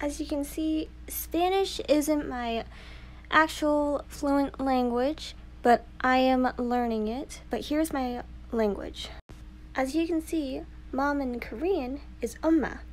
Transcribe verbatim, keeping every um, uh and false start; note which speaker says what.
Speaker 1: As you can see, Spanish isn't my actual fluent language, but I am learning it. But here's my language. As you can see, mom in Korean is 엄마.